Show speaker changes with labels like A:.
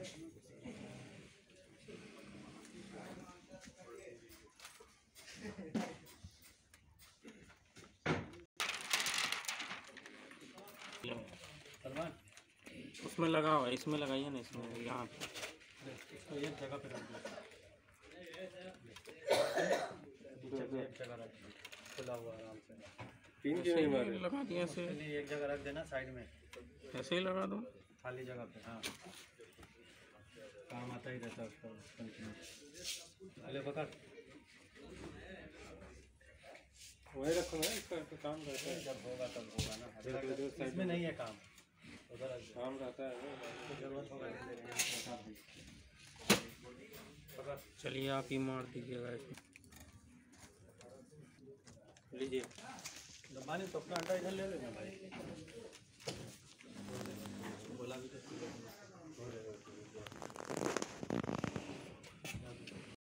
A: उसमें लगा हुआ है, इसमें लगाइए ना, इसमें यहाँ पे
B: इसको एक जगह पे रख दो, एक जगह रख दो, खुला हुआ आराम से।
A: तीन जगह लगा दिए ऐसे,
B: एक जगह रख देना साइड में,
A: ऐसे ही लगा दो
B: खाली जगह पे। हाँ, काम आता ही रहता है उसका कंटिन्यू। अरे पकड़,
A: वही रखो ना, इसका तो काम रहता है,
B: जब होगा तब होगा ना, इसमें नहीं है काम, उधर
A: काम रहता है,
B: जरूरत होगा।
A: चलिए आप ही मार दीजिएगा इसमें, लीजिए
B: दबाने तो अपना अंडा इधर ले लेना भाई।